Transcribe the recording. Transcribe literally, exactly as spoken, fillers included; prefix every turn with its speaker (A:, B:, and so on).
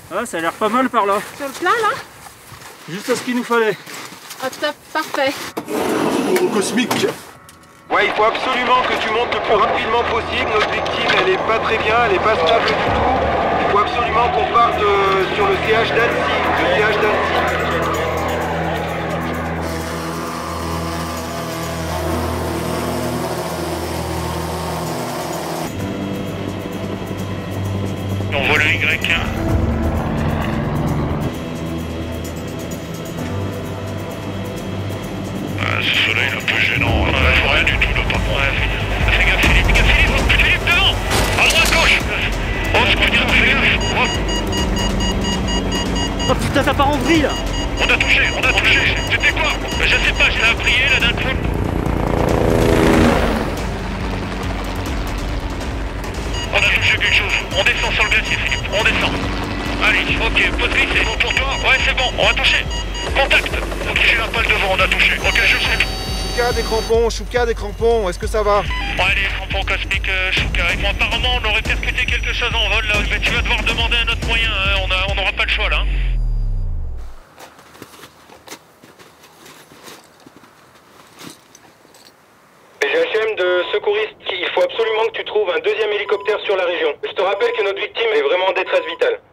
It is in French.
A: Ah, ça a l'air pas mal par là.
B: Sur le plat là?
A: Juste à ce qu'il nous fallait.
B: Ah, top, parfait.
C: Au cosmique.
D: Ouais, il faut absolument que tu montes le plus rapidement possible. Notre victime, elle est pas très bien, elle est pas stable du tout. Il faut absolument qu'on parte euh, sur le C H d'Annecy. Le C H d'Annecy.
E: On voit le Y. Ah, ce soleil un peu gênant. Ouais, je vois rien du tout là par contre. Ouais, fais gaffe Philippe, gaffe Philippe, Philippe devant. À droite, gauche. Oh, ce coup de tir, fais gaffe.
A: Oh putain, ça part en vrille là.
E: On a touché, on a touché. C'était quoi? Je sais pas, j'ai prié là d'un coup. On a touché quelque chose. On descend sur le glacier, Philippe. On descend. Allez, ok, pause glissée. C'est bon pour toi? Ouais, c'est bon. On va toucher. Contact. Ok, j'ai la balle devant, on a touché. Ok, je sais.
D: Chouka des crampons, Chouka des crampons, est-ce que ça va?
E: Bon, allez, crampons cosmiques, euh, Chouka. Et bon, apparemment, on aurait percuté quelque chose en vol là. Mais tu vas devoir demander un autre moyen. Hein. On a, on n'aura pas le choix là. Hein.
D: G H M de secouriste, il faut absolument que tu trouves un deuxième hélicoptère sur la région. Je te rappelle que notre victime est vraiment en détresse vitale.